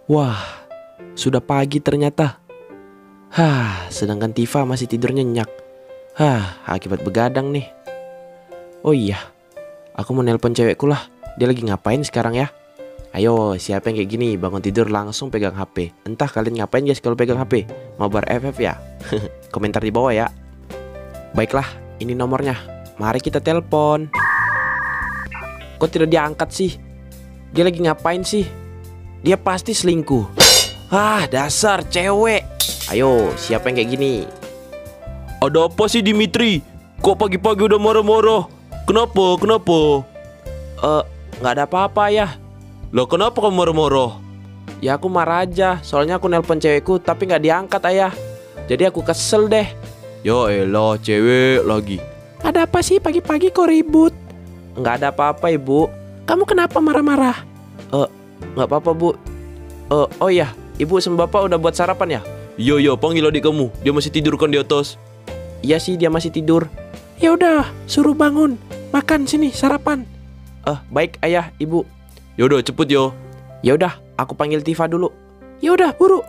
Wah, sudah pagi ternyata. Sedangkan Tifa masih tidur nyenyak. Akibat begadang nih. Oh iya, aku mau nelpon cewekku lah. Dia lagi ngapain sekarang ya? Ayo, siapa yang kayak gini bangun tidur langsung pegang HP? Entah kalian ngapain guys kalau pegang HP? Mau bar FF ya? Komentar di bawah ya. Baiklah, ini nomornya. Mari kita telepon. Kok tidak diangkat sih? Dia lagi ngapain sih? Dia pasti selingkuh. Dasar cewek. Ayo, siapa yang kayak gini? Ada apa sih Dimitri? Kok pagi-pagi udah marah-marah? Kenapa? Nggak ada apa-apa ya. Lah kenapa kamu marah-marah? Ya aku marah aja, soalnya aku nelpon cewekku tapi nggak diangkat ayah. Jadi aku kesel deh. Ya elah, cewek lagi. Ada apa sih pagi-pagi kok ribut? Nggak ada apa-apa ibu. Kamu kenapa marah-marah? Nggak apa-apa bu. Oh iya, ibu sama bapak udah buat sarapan ya? Iya, panggil adik kamu. Dia masih tidur kan di atas? Iya sih, dia masih tidur. Ya udah, suruh bangun. Makan sini sarapan. Baik ayah, ibu. Yaudah cepet yo. Ya udah, aku panggil Tifa dulu. Ya udah, buru.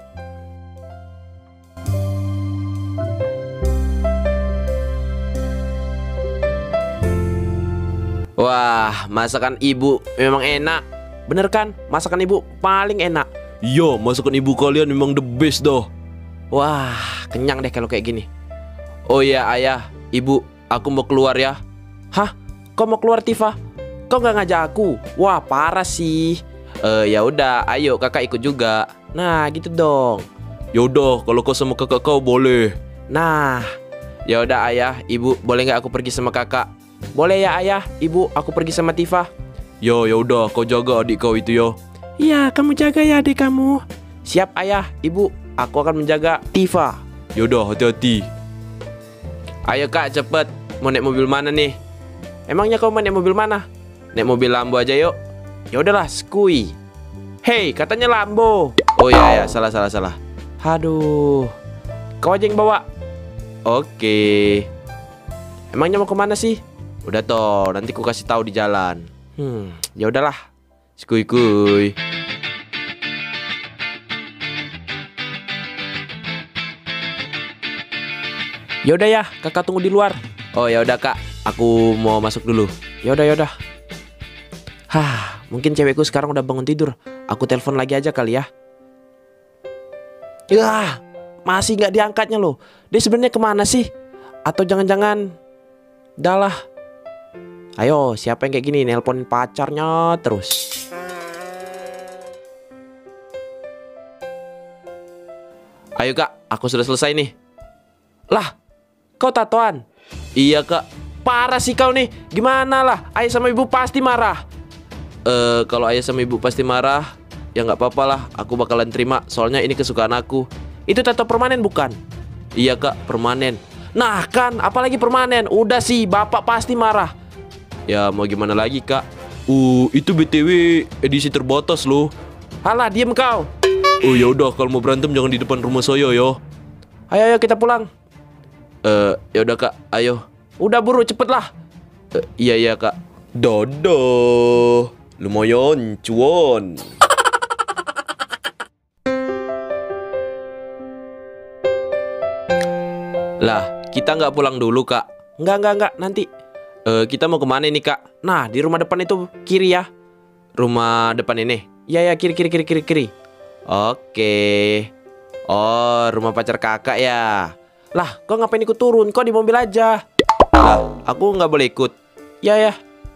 Wah, masakan ibu memang enak. Bener kan? Masakan ibu paling enak. Iya, masakan ibu kalian memang the best dah. Wah, kenyang deh kalau kayak gini. Oh iya ayah, ibu, aku mau keluar ya. Hah? Kau mau keluar Tifa? Kau nggak ngajak aku? Wah, parah sih. Ya udah, ayo kakak ikut juga. Nah, gitu dong. Yaudah, kalau kau sama kakak kau boleh. Nah, ya udah ayah, ibu, boleh nggak aku pergi sama kakak? Boleh ya ayah, ibu, aku pergi sama Tifa. Ya udah, kau jaga adik kau itu ya. Iya, kamu jaga ya adik kamu. Siap ayah, ibu, aku akan menjaga Tifa. Yaudah, hati-hati. Ayo kak, cepet. Mau naik mobil mana nih? Emangnya kau mau naik mobil mana? Naik mobil Lambo aja yuk. Ya udahlah, skui. Hei, katanya Lambo. Oh ya, salah. Aduh. Kau aja yang bawa. Oke. Emangnya mau kemana sih? Udah toh, nanti ku kasih tahu di jalan. Ya udahlah. Skui. Ya udah ya, kakak tunggu di luar. Oh ya udah kak, aku mau masuk dulu. Ya udah. Mungkin cewekku sekarang udah bangun tidur. Aku telepon lagi aja kali ya. Masih nggak diangkatnya loh. Dia sebenarnya kemana sih? Atau jangan-jangan, dah lah. Ayo, siapa yang kayak gini nelponin pacarnya terus? Ayo kak, aku sudah selesai nih. Lah, kau tatoan? Iya kak. Parah sih kau nih. Gimana lah, ayah sama ibu pasti marah. Kalau ayah sama ibu pasti marah, ya nggak apa-apa lah. Aku bakalan terima, soalnya ini kesukaan aku. Itu tato permanen bukan? Iya kak, permanen. Nah kan, apalagi permanen. Udah sih, bapak pasti marah. Ya mau gimana lagi kak. Itu BTW edisi terbatas loh. Halah, diem kau. Oh ya udah, kalau mau berantem jangan di depan rumah saya ya. Ayo kita pulang. Ya udah kak, ayo. Udah buru, cepet lah. Iya kak. Dadah. Lumayan cuan. Lah, kita nggak pulang dulu kak. Nggak, nanti. Kita mau kemana nih kak? Nah, di rumah depan itu kiri ya. Rumah depan ini. Ya, kiri. Oke. Oh, rumah pacar kakak ya. Lah, kok ngapain ikut turun? Kok di mobil aja? Lah, aku nggak boleh ikut. Ya.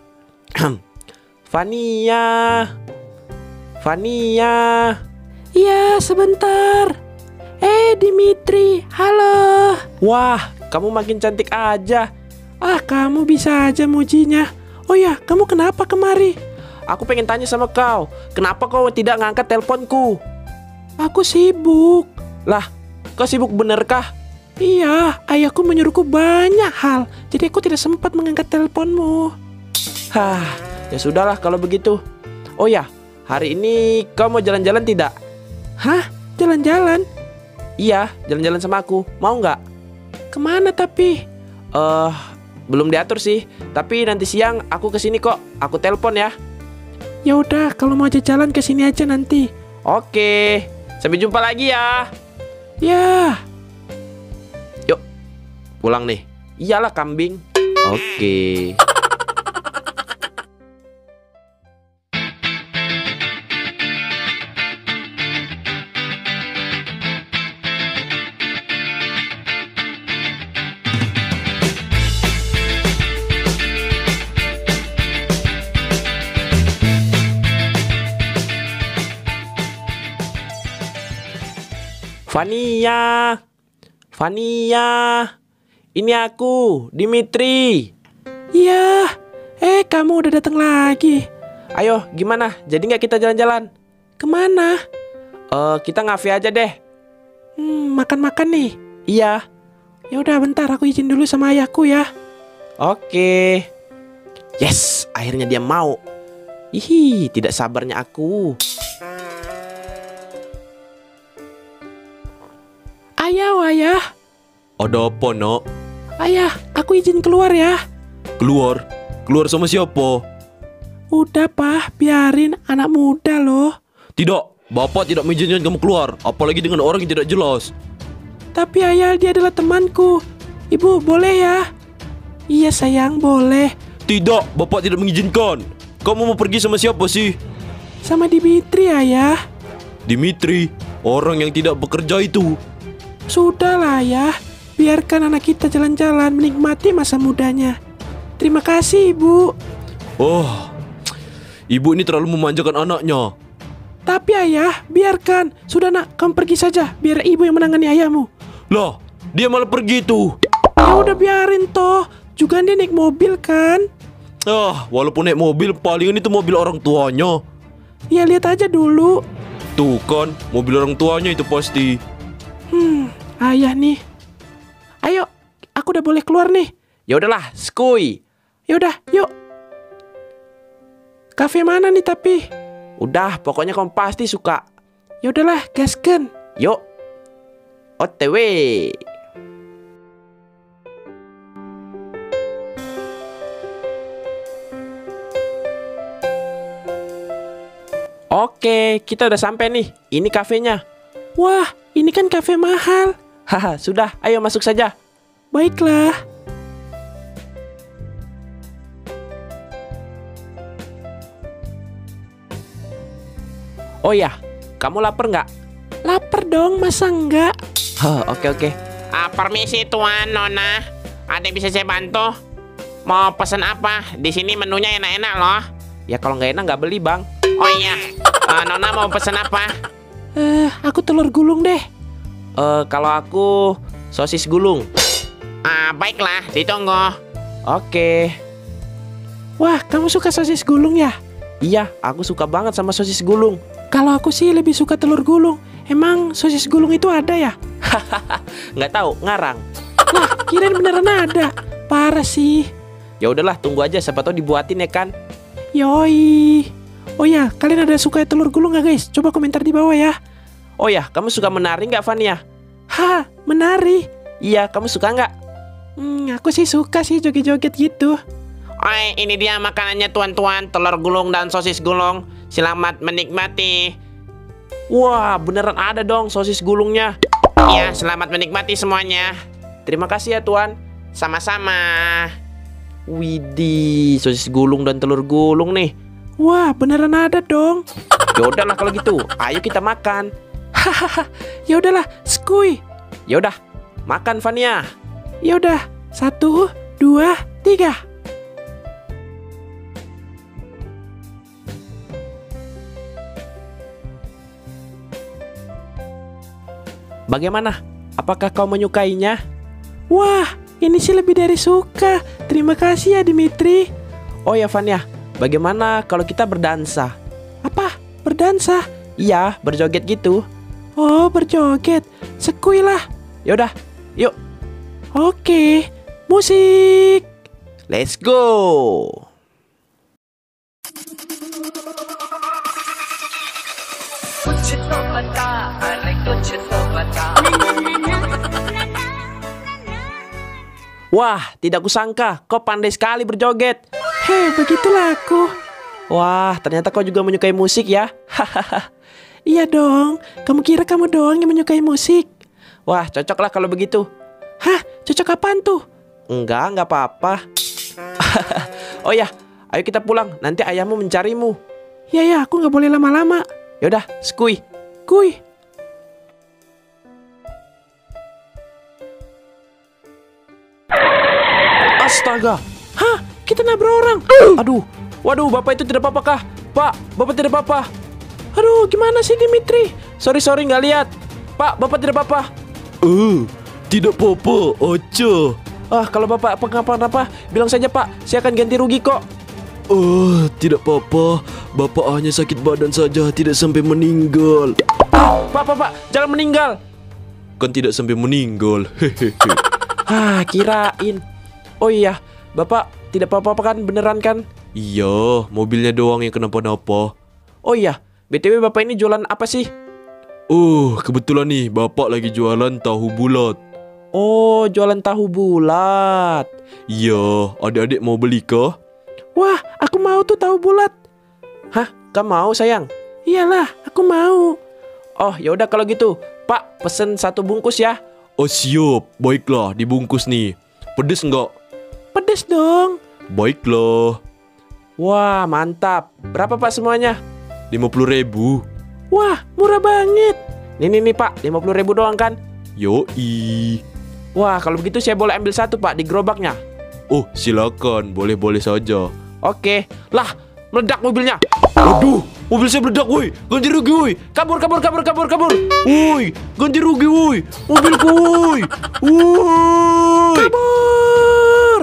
Fania. Iya, sebentar. Dimitri, halo. Wah, kamu makin cantik aja. Kamu bisa aja mujinya. Oh ya, kamu kenapa kemari? Aku pengen tanya sama kau, kenapa kau tidak ngangkat teleponku? Aku sibuk. Lah, kau sibuk benerkah? Iya, ayahku menyuruhku banyak hal, jadi aku tidak sempat mengangkat teleponmu. Ya sudahlah kalau begitu. Oh ya, hari ini kau mau jalan-jalan tidak? Hah? Jalan-jalan? Iya, jalan-jalan sama aku. Mau nggak? Kemana tapi? Belum diatur sih. Tapi nanti siang aku kesini kok. Aku telepon ya. Ya udah, kalau mau aja jalan kesini aja nanti. Oke, sampai jumpa lagi ya. Ya. Yuk, pulang nih. Iyalah kambing. Oke. Fania, Fania, ini aku, Dimitri. Iya. Kamu udah datang lagi. Ayo, gimana? Jadi nggak kita jalan-jalan? Kemana? Kita ngafe aja deh. Makan-makan nih. Iya. Ya udah bentar, aku izin dulu sama ayahku ya. Oke. Yes, akhirnya dia mau. Ih, tidak sabarnya aku. Ayah. Ada apa, Nak? Ayah, aku izin keluar ya. Keluar? Keluar sama siapa? Udah, Pak, biarin, anak muda loh. Tidak, Bapak tidak mengizinkan kamu keluar, apalagi dengan orang yang tidak jelas. Tapi ayah, dia adalah temanku. Ibu, boleh ya? Iya sayang, boleh. Tidak, Bapak tidak mengizinkan. Kamu mau pergi sama siapa sih? Sama Dimitri, ayah. Dimitri, orang yang tidak bekerja itu. Sudahlah ya, biarkan anak kita jalan-jalan menikmati masa mudanya. Terima kasih ibu. Oh, ibu ini terlalu memanjakan anaknya. Tapi ayah, biarkan. Sudah nak, kamu pergi saja. Biar ibu yang menangani ayahmu. Lah, dia malah pergi tuh. Ya udah biarin toh. Juga dia naik mobil kan. Walaupun naik mobil, palingan itu mobil orang tuanya. Ya lihat aja dulu. Tuh kan, mobil orang tuanya itu pasti. Ayah nih. Ayo, aku udah boleh keluar nih. Ya udahlah, skuy. Yaudah, yuk. Kafe mana nih tapi? Udah, pokoknya kamu pasti suka. Ya udahlah, gasken. Yuk. OTW. Oke, kita udah sampai nih. Ini kafenya. Wah, ini kan kafe mahal. Haha, sudah. Ayo masuk saja. Baiklah. Oh ya, kamu lapar nggak? Lapar dong, masa enggak? Oke. Permisi tuan, Nona. Ada yang bisa saya bantu? Mau pesan apa? Di sini menunya enak-enak loh. Ya kalau nggak enak nggak beli, Bang. Oh iya, Nona mau pesan apa? Aku telur gulung deh. Kalau aku sosis gulung. Baiklah, ditunggu. Oke. Wah, kamu suka sosis gulung ya? Iya, aku suka banget sama sosis gulung. Kalau aku sih lebih suka telur gulung. Emang sosis gulung itu ada ya? Nggak tahu, ngarang. Lah, kirain beneran ada. Parah sih. Ya udahlah, tunggu aja, siapa tahu dibuatin ya kan. Yoi. Oh ya, kalian ada suka telur gulung gak guys? Coba komentar di bawah ya. Oh ya, kamu suka menari nggak, Fania? Menari? Iya, kamu suka nggak? Aku sih suka sih joget-joget gitu. Ini dia makanannya tuan-tuan, telur gulung dan sosis gulung. Selamat menikmati. Wah, beneran ada dong sosis gulungnya. Ya, selamat menikmati semuanya. Terima kasih ya, Tuan. Sama-sama. Widih, sosis gulung dan telur gulung nih. Wah, beneran ada dong. Ya udahlah kalau gitu, ayo kita makan. Ya udahlah, skuy. Ya udah, makan Fania. Ya udah, 1, 2, 3. Bagaimana? Apakah kau menyukainya? Wah, ini sih lebih dari suka. Terima kasih ya Dimitri. Oh ya Fania, bagaimana kalau kita berdansa? Apa? Berdansa? Iya, berjoget gitu. Oh, berjoget. Skuy lah. Yaudah, yuk. Oke, musik. Let's go. Wah, tidak kusangka kau pandai sekali berjoget. Begitulah aku. Wah, ternyata kau juga menyukai musik ya. Iya dong, kamu kira kamu doang yang menyukai musik? Wah, cocok lah kalau begitu. Hah, cocok apaan tuh? Enggak apa-apa. Oh ya, ayo kita pulang. Nanti ayahmu mencarimu. Ya, aku nggak boleh lama-lama. Yaudah, skui. Kuy. Astaga. Hah, kita nabrak orang. Aduh. Waduh, bapak itu tidak apa-apa kah? Pak, bapak tidak apa-apa. Aduh, gimana sih Dimitri? Sorry, nggak lihat. Pak, bapak tidak apa-apa. Tidak apa-apa, Ocha. Kalau bapak apa-apa, bilang saja pak. Saya akan ganti rugi kok. Tidak apa-apa. Bapak hanya sakit badan saja, tidak sampai meninggal. Pak, jangan meninggal. Kan tidak sampai meninggal. Hehehe. Kirain. Oh iya, bapak tidak apa-apa kan, beneran kan? Iya, mobilnya doang yang kenapa-napa. Oh iya, BTW bapak ini jualan apa sih? Kebetulan nih, bapak lagi jualan tahu bulat. Oh, jualan tahu bulat. Iya, adik-adik mau beli kah? Wah, aku mau tuh tahu bulat. Hah, kamu mau sayang? Iyalah, aku mau. Oh, yaudah kalau gitu. Pak, pesen 1 bungkus ya. Oh siap, baiklah dibungkus nih. Pedes nggak? Pedes dong. Baiklah. Wah, mantap. Berapa pak semuanya? 50.000. Wah, murah banget. Nih pak, 50.000 doang kan? Yoi. Wah, kalau begitu saya boleh ambil 1 pak di gerobaknya. Oh silakan, boleh-boleh saja. Oke. Lah, meledak mobilnya. Waduh, mobil saya meledak woi. Ganti rugi woi. Kabur. Woi, ganti rugi woi. Mobilku woi. Woi. Kabur.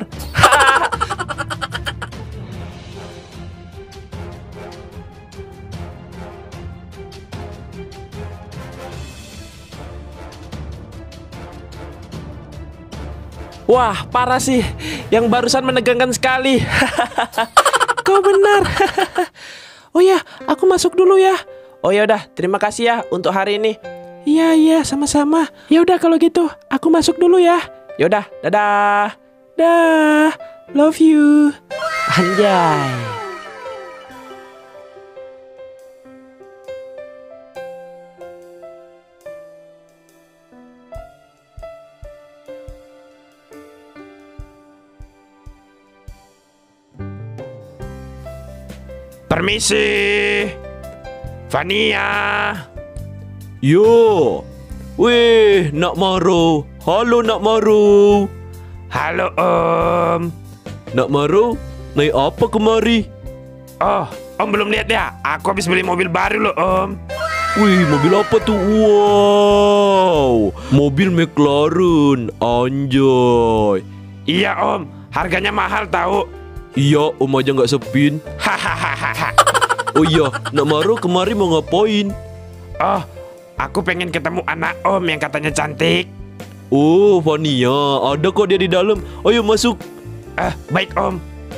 Wah, parah sih. Yang barusan menegangkan sekali. Kau benar. Oh ya, aku masuk dulu ya. Oh ya udah, terima kasih ya untuk hari ini. Iya, sama-sama. Ya udah kalau gitu, aku masuk dulu ya. Yaudah, dadah. Dah. Love you. Anjay. Permisi, Vania. Yo. Weh, Nak Maro. Halo Nak Maro. Halo Om. Nak Maro, naik apa kemari? Oh, Om belum lihat ya? Aku habis beli mobil baru loh Om. Wih, mobil apa tuh? Wow, mobil McLaren. Anjoy. Iya Om, harganya mahal tahu. Iya, Om aja nggak sepin. Hahaha. Oh iya, Nak Maro kemari mau ngapain? Oh, aku pengen ketemu anak Om yang katanya cantik. Oh, Vania, ada kok dia di dalam. Ayo masuk. Baik Om.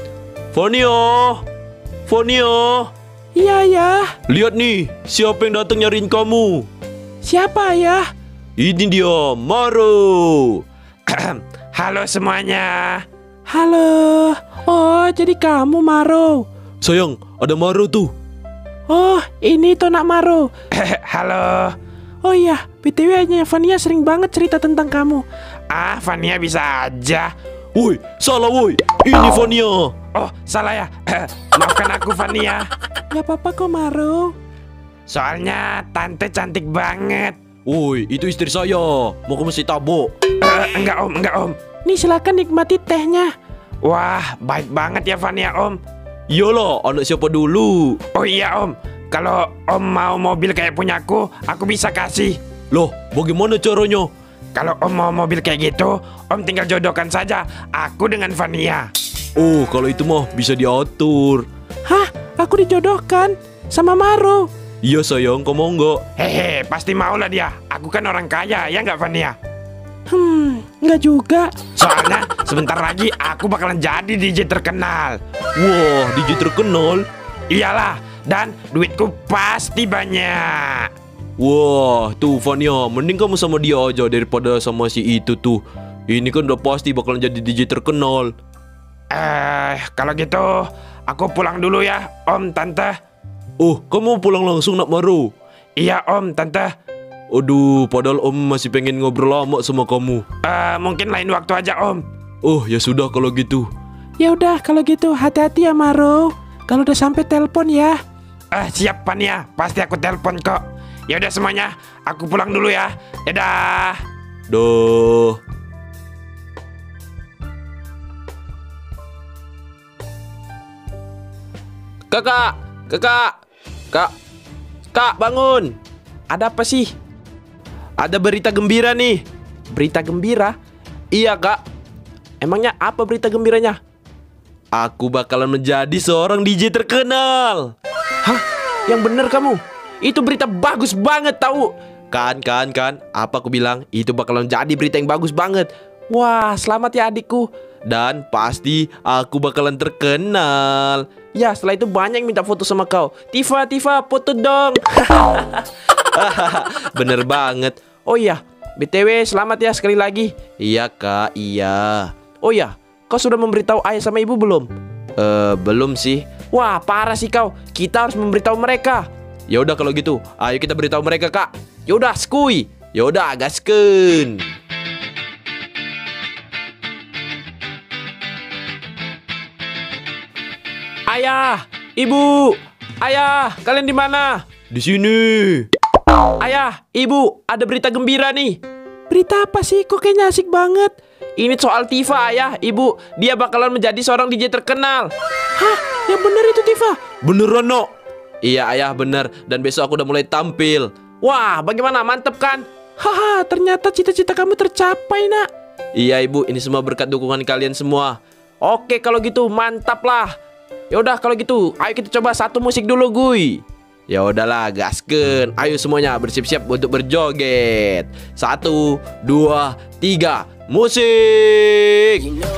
Vania. Iya ya. Lihat nih, siapa yang datang nyariin kamu? Siapa ya? Ini dia, Maro. Halo semuanya. Halo. Oh, jadi kamu Maro. Sayang, ada Maro tuh. Oh, ini tuh Nak Maro. Halo. Oh iya, BTW-nya Vania sering banget cerita tentang kamu. Vania bisa aja. Woi, salah woi. Ini Vania. Oh, salah ya. Maafkan aku Vania. Gak apa-apa kok Maro. Soalnya tante cantik banget. Woi, itu istri saya. Mau ke masjid tabok. Enggak Om. Nih silakan nikmati tehnya. Wah, baik banget ya Vania Om. Iyalah, anak siapa dulu? Oh iya Om, kalau Om mau mobil kayak punyaku, aku bisa kasih. Loh, bagaimana caranya? Kalau Om mau mobil kayak gitu, Om tinggal jodohkan saja aku dengan Vania. Oh, kalau itu mah bisa diatur. Hah? Aku dijodohkan sama Maro. Iya sayang, kamu mau nggak? Hehe, pasti mau lah dia. Aku kan orang kaya, ya nggak Vania? Nggak juga. Soalnya sebentar lagi aku bakalan jadi DJ terkenal. Wah, DJ terkenal. Iyalah, dan duitku pasti banyak. Wah, tuh Vania, mending kamu sama dia aja daripada sama si itu tuh. Ini kan udah pasti bakalan jadi DJ terkenal. Kalau gitu aku pulang dulu ya, Om, Tante. Oh, kamu pulang langsung Nak Maro? Iya om, tante. Aduh, padahal om masih pengen ngobrol lama sama kamu. Mungkin lain waktu aja om. Oh, ya sudah kalau gitu. Ya udah kalau gitu hati-hati ya Maro. Kalau udah sampai telepon ya. Siap Fania, pasti aku telepon kok. Ya udah semuanya, aku pulang dulu ya. Dadah. Duh. Kakak, Kak, bangun. Ada apa sih? Ada berita gembira nih. Berita gembira? Iya, Kak. Emangnya apa berita gembiranya? Aku bakalan menjadi seorang DJ terkenal. Hah? Yang bener kamu? Itu berita bagus banget tahu. Kan. Apa aku bilang? Itu bakalan jadi berita yang bagus banget. Wah, selamat ya adikku. Dan pasti aku bakalan terkenal. Ya, setelah itu banyak yang minta foto sama kau. Tifa, foto dong. Bener banget. Oh iya, BTW selamat ya sekali lagi. Iya, Kak, iya. Oh iya, kau sudah memberitahu ayah sama ibu belum? Belum sih. Wah, parah sih kau. Kita harus memberitahu mereka. Ya udah kalau gitu, ayo kita beritahu mereka, Kak. Ya udah, skuy. Ya udah, gaskeun. Ayah, ibu, ayah, kalian di mana? Di sini. Ayah, ibu, ada berita gembira nih. Berita apa sih? Kok kayaknya asik banget. Ini soal Tifa, ayah, ibu. Dia bakalan menjadi seorang DJ terkenal. Hah? Yang bener itu Tifa? Beneran, no? Iya, ayah, bener. Dan besok aku udah mulai tampil. Wah, bagaimana? Mantep kan? Haha, ternyata cita-cita kamu tercapai, nak. Iya, ibu. Ini semua berkat dukungan kalian semua. Oke, kalau gitu mantap lah. Ya udah kalau gitu, ayo kita coba satu musik dulu, Guy. Ya udahlah, gaskeun. Ayo semuanya bersiap-siap untuk berjoget. 1, 2, 3, musik.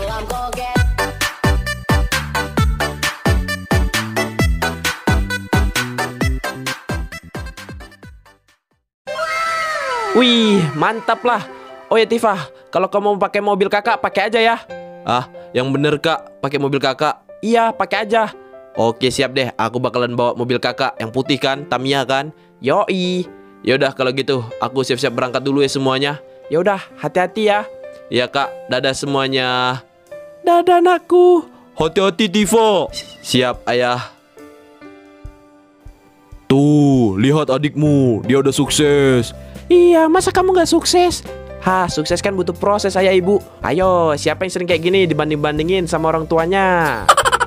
Wih, mantap lah. Oh ya Tifa, kalau kamu mau pakai mobil kakak, pakai aja ya. Ah, yang bener, Kak. Pakai mobil kakak. Iya, pakai aja. Oke, siap deh. Aku bakalan bawa mobil kakak yang putih kan, Tamiya kan. Yoi. Yaudah kalau gitu, aku siap-siap berangkat dulu ya semuanya. Ya udah, hati-hati ya. Ya, Kak. Dadah semuanya. Dadah anakku. Hati-hati, Tifa. Siap, ayah. Tuh, lihat adikmu. Dia udah sukses. Iya, masa kamu nggak sukses? Hah, sukses kan butuh proses ayah ibu. Ayo, siapa yang sering kayak gini dibanding-bandingin sama orang tuanya?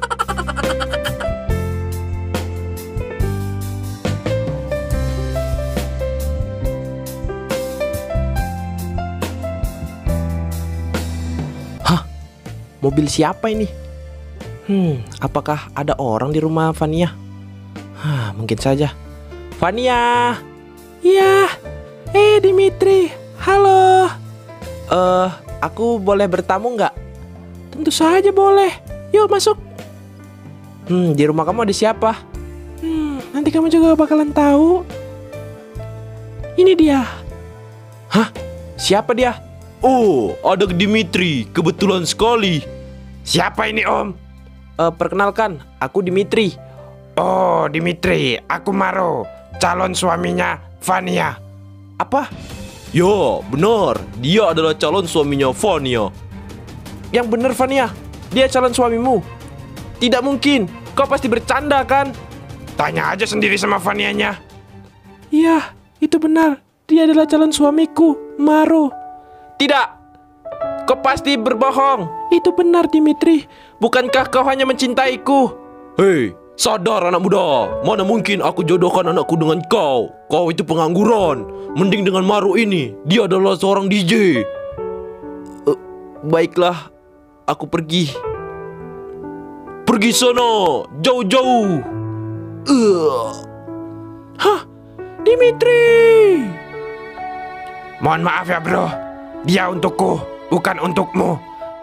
Mobil siapa ini? Apakah ada orang di rumah Fania? Mungkin saja. Fania. Iya. Dimitri. Halo. Aku boleh bertamu nggak? Tentu saja boleh. Yuk masuk. Di rumah kamu ada siapa? Nanti kamu juga bakalan tahu. Ini dia. Hah? Siapa dia? Oh, ada Dimitri. Kebetulan sekali. Siapa ini om? Perkenalkan, aku Dimitri. Oh, Dimitri, aku Maro, calon suaminya Fania. Apa? Ya, benar. Dia adalah calon suaminya Fania. Yang bener Fania, dia calon suamimu. Tidak mungkin, kau pasti bercanda kan? Tanya aja sendiri sama Fanianya. Iya, itu benar. Dia adalah calon suamiku, Maro. Tidak, kau pasti berbohong. Itu benar Dimitri. Bukankah kau hanya mencintaiku? Hei, sadar anak muda. Mana mungkin aku jodohkan anakku dengan kau. Kau itu pengangguran. Mending dengan Maru ini. Dia adalah seorang DJ. Baiklah, aku pergi. Pergi sana, jauh-jauh. Hah, Dimitri. Mohon maaf ya bro. Dia untukku, bukan untukmu.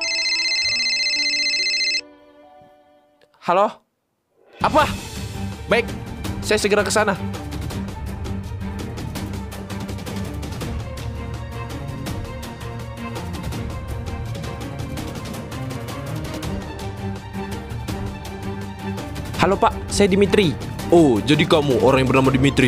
Halo? Apa? Baik, saya segera ke sana. Halo Pak, saya Dimitri. Oh, jadi kamu orang yang bernama Dimitri.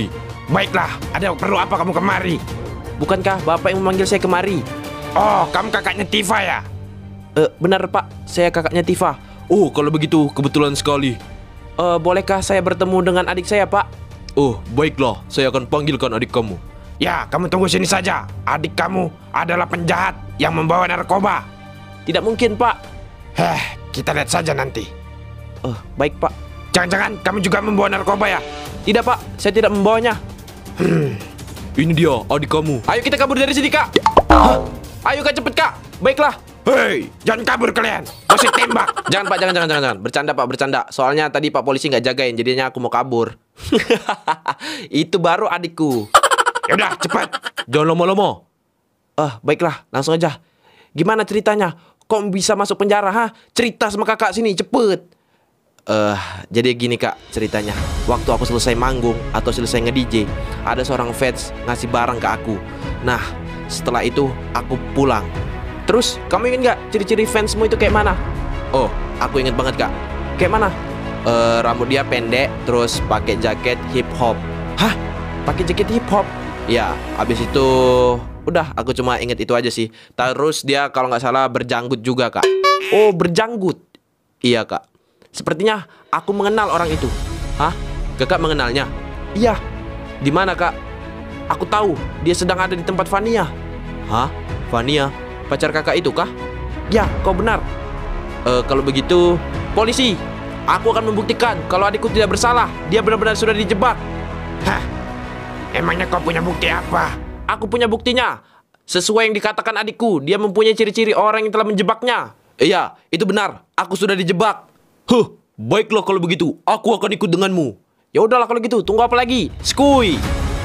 Baiklah, ada perlu apa kamu kemari? Bukankah Bapak yang memanggil saya kemari? Oh, kamu kakaknya Tifa ya? Benar Pak, saya kakaknya Tifa. Oh, kalau begitu kebetulan sekali. Bolehkah saya bertemu dengan adik saya Pak? Oh, baiklah, saya akan panggilkan adik kamu. Ya, kamu tunggu sini saja. Adik kamu adalah penjahat yang membawa narkoba. Tidak mungkin Pak. Kita lihat saja nanti. Baik Pak. Jangan-jangan kamu juga membawa narkoba ya? Tidak Pak, saya tidak membawanya. Ini dia adik kamu. Ayo kita kabur dari sini Kak. Hah? Ayo Kak, cepet Kak. Baiklah. Hei, jangan kabur kalian. Mesti tembak. Jangan Pak, jangan. Bercanda Pak, bercanda. Soalnya tadi Pak polisi nggak jagain, jadinya aku mau kabur. Itu baru adikku. Yaudah, cepat. Jangan lama-lama. Baiklah, langsung aja. Gimana ceritanya? Kok bisa masuk penjara, ha? Cerita sama kakak sini, cepet. Jadi gini Kak ceritanya. Waktu aku selesai manggung atau selesai nge-DJ, ada seorang fans ngasih barang ke aku. Nah, setelah itu aku pulang. Terus, kamu ingat nggak ciri-ciri fansmu itu kayak mana? Oh, aku inget banget Kak. Kayak mana? Rambut dia pendek, terus pakai jaket hip hop. Hah? Pakai jaket hip hop? Ya, abis itu udah, aku cuma inget itu aja sih. Terus dia kalau nggak salah berjanggut juga Kak. Oh, berjanggut? Iya Kak. Sepertinya aku mengenal orang itu. Hah? Kakak mengenalnya? Iya. Di mana Kak? Aku tahu dia sedang ada di tempat Vania. Hah? Vania? Pacar kakak itu kah? Ya, kau benar. Kalau begitu, polisi, aku akan membuktikan kalau adikku tidak bersalah. Dia benar-benar sudah dijebak. Hah? Emangnya kau punya bukti apa? Aku punya buktinya. Sesuai yang dikatakan adikku, dia mempunyai ciri-ciri orang yang telah menjebaknya. Iya, itu benar. Aku sudah dijebak. Baiklah kalau begitu, aku akan ikut denganmu. Ya udahlah kalau gitu, tunggu apa lagi? Skuy.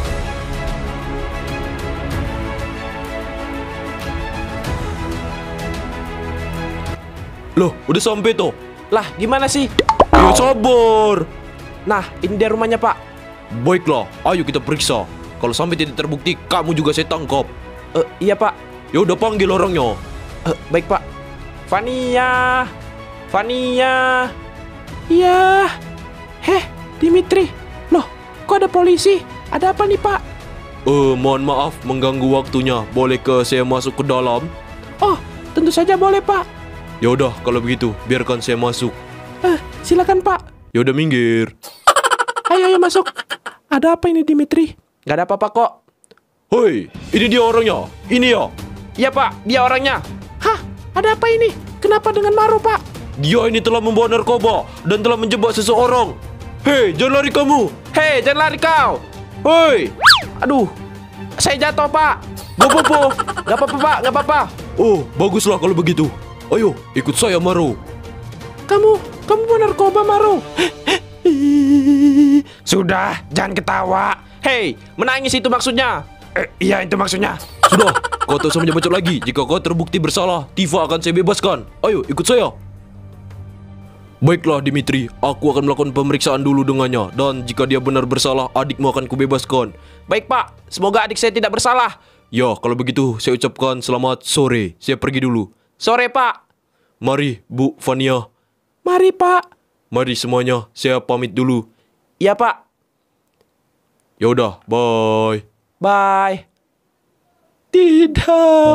Loh, udah sampai toh. Lah, gimana sih? Ya sabar. Nah, ini dia rumahnya, Pak. Baiklah, ayo kita periksa. Kalau sampai tidak terbukti, kamu juga saya tangkap. Iya, Pak. Ya udah panggil orangnya. Baik, Pak. Vania. Iya. Dimitri. Loh, kok ada polisi? Ada apa nih, Pak? Mohon maaf mengganggu waktunya. Bolehkah saya masuk ke dalam? Oh, tentu saja boleh, Pak. Ya udah, kalau begitu, biarkan saya masuk. Silakan, Pak. Ya udah minggir. Ayo masuk. Ada apa ini, Dimitri? Gak ada apa-apa kok. Hoi, ini dia orangnya. Ini ya. Iya, Pak, dia orangnya. Hah? Ada apa ini? Kenapa dengan Maru, Pak? Dia ini telah membawa narkoba dan telah menjebak seseorang. Hei, jangan lari kamu. Hei, jangan lari kau. Hei. Aduh, saya jatuh, Pak. Gak apa-apa. Gak apa-apa, Pak, gak apa-apa. Oh, baguslah kalau begitu. Ayo, ikut saya, Maru. Kamu bawa narkoba, Maru. Sudah, jangan ketawa. Hei, menangis itu maksudnya. Iya, itu maksudnya. Sudah, kau tak usah menyebut lagi. Jika kau terbukti bersalah, Tifa akan saya bebaskan. Ayo, ikut saya. Baiklah, Dimitri. Aku akan melakukan pemeriksaan dulu dengannya. Dan jika dia benar bersalah, adikmu akan kubebaskan. Baik, Pak. Semoga adik saya tidak bersalah. Ya, kalau begitu, saya ucapkan selamat sore. Saya pergi dulu. Sore, Pak. Mari, Bu Vania. Mari, Pak. Mari semuanya, saya pamit dulu. Iya, Pak. Ya udah, bye. Bye. Tidak,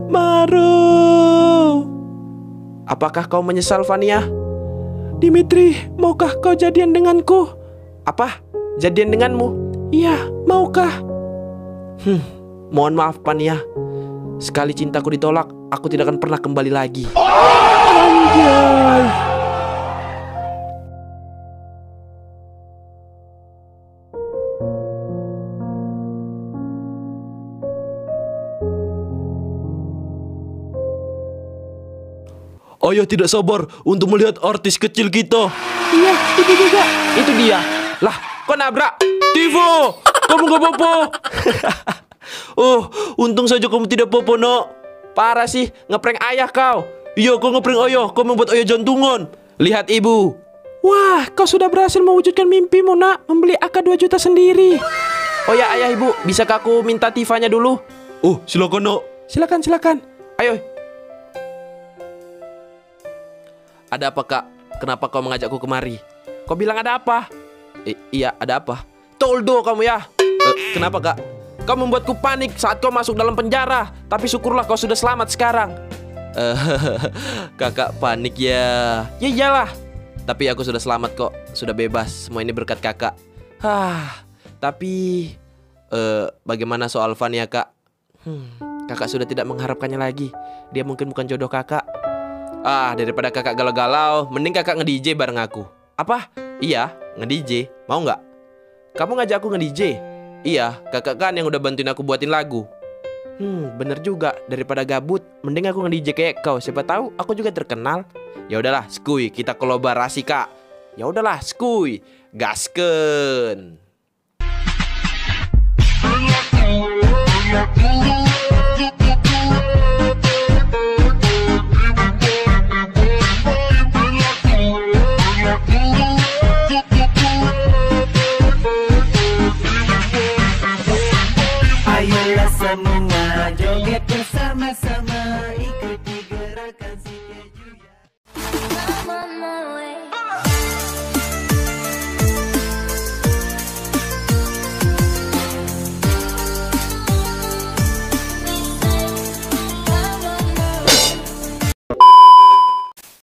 Maru. Apakah kau menyesal, Vania? Dimitri, maukah kau jadian denganku? Apa? Jadian denganmu? Iya, maukah? Mohon maaf, Vania. Sekali cintaku ditolak, aku tidak akan pernah kembali lagi. Anjay. Ayah tidak sabar untuk melihat artis kecil kita. Iya, itu juga. Itu dia. Lah, kok nabrak? Tifa, kamu gak apa-apa? Oh, untung saja kamu tidak apa-apa, nak. Parah sih, ngeprank ayah kau. Iya, kau ngeprank ayah. Kau membuat ayah jantungan. Lihat ibu. Wah, kau sudah berhasil mewujudkan mimpimu, nak. Membeli AK 2 juta sendiri. Oh ya, ayah ibu, bisakah aku minta Tifanya dulu? Oh, silakan, nak. Silakan. Ayo. Ada apa, Kak? Kenapa kau mengajakku kemari? Kau bilang ada apa? Iya, ada apa? Toldo kamu ya. Kenapa kak? Kau membuatku panik saat kau masuk dalam penjara. Tapi syukurlah kau sudah selamat sekarang. Kakak panik ya. Ya iyalah. Tapi aku sudah selamat kok. Sudah bebas. Semua ini berkat kakak. Tapi bagaimana soal Vania kak? Kakak sudah tidak mengharapkannya lagi. Dia mungkin bukan jodoh kakak. Daripada kakak galau-galau, mending kakak nge-DJ bareng aku. Apa? Iya, nge-DJ. Mau nggak? Kamu ngajak aku nge-DJ? Iya, kakak kan yang udah bantuin aku buatin lagu. Bener juga. Daripada gabut, mending aku nge-DJ kayak kau. Siapa tahu aku juga terkenal. Ya udahlah, skuy, kita kolaborasi kak. Ya udahlah, skuy, gaskeun.